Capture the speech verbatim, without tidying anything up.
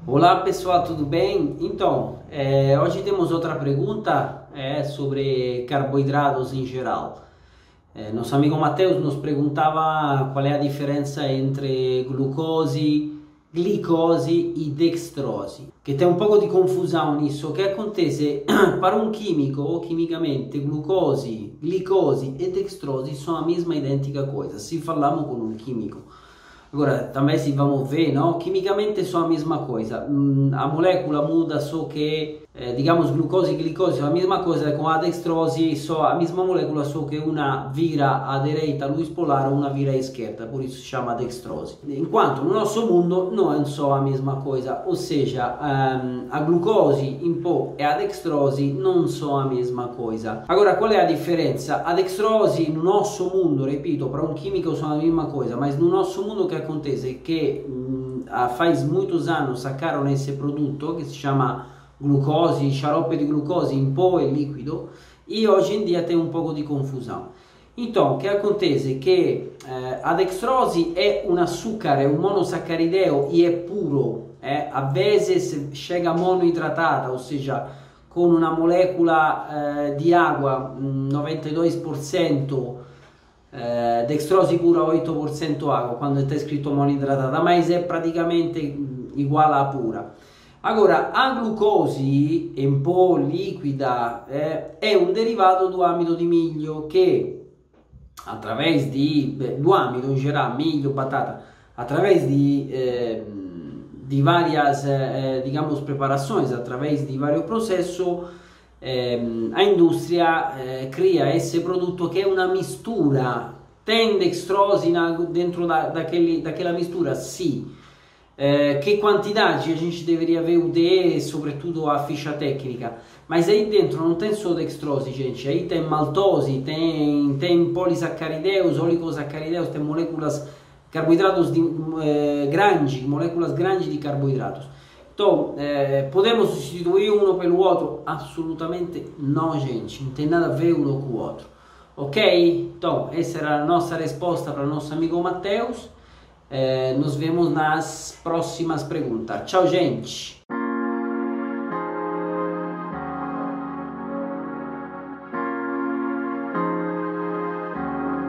Olá pessoal, tudo bem? Então, é, hoje temos outra pergunta é, sobre carboidratos em geral. É, nosso amigo Matheus nos perguntava qual é a diferença entre glucose, glicose e dextrose. Que tem um pouco de confusão nisso. O que acontece para um químico ou quimicamente glucose, glicose e dextrose são a mesma identica coisa, se falamos com um químico. Agora, também se vamos ver, não? Quimicamente são a mesma coisa, a molécula muda, só que, eh, digamos, glucose e glicose são a mesma coisa, com a dextrose só a mesma molécula, só que uma vira à direita, luz polar, uma vira à esquerda, por isso se chama dextrose. Enquanto no nosso mundo não é só a mesma coisa, ou seja, um, a glucose em pó e a dextrose não são a mesma coisa. Agora, qual é a diferença? A dextrose no nosso mundo, repito, para um químico são a mesma coisa, mas no nosso mundo o que acontece é que hum, faz muitos anos sacaram esse produto que se chama glucose, xarope de glucose em pó e líquido, e hoje em dia tem um pouco de confusão. Então, o que acontece é que eh, a dextrose é um açúcar, é um monossacarideo e é puro, eh? A vezes chega monoidratada, ou seja, com uma molécula eh, de água noventa e dois por cento, eh, dextrose pura oito por cento água, quando está escrito monoidratada, mas é praticamente igual à pura. Agora, a glucose em pó líquida eh, é um derivado do amido de milho que, através de, do amido em geral, milho, batata, através de, eh, de várias, eh, digamos, preparações, através de vários processos, eh, a indústria eh, cria esse produto que é uma mistura. Tem dextrose na, dentro da, daquele, daquela mistura? Sim. Eh, que quantidade a gente deveria ver o D E, sobretudo a ficha técnica, mas aí dentro não tem só dextrose, gente, aí tem maltose, tem, tem polissacarideus, oligosacarideus, tem moléculas, carboidratos de, eh, grandes, moléculas grandes de carboidratos. Então, eh, podemos substituir um pelo outro? Absolutamente não, gente, não tem nada a ver um com o outro, ok? Então, essa era a nossa resposta para o nosso amigo Matheus. Eh, nos vemos nas próximas perguntas. Tchau, gente!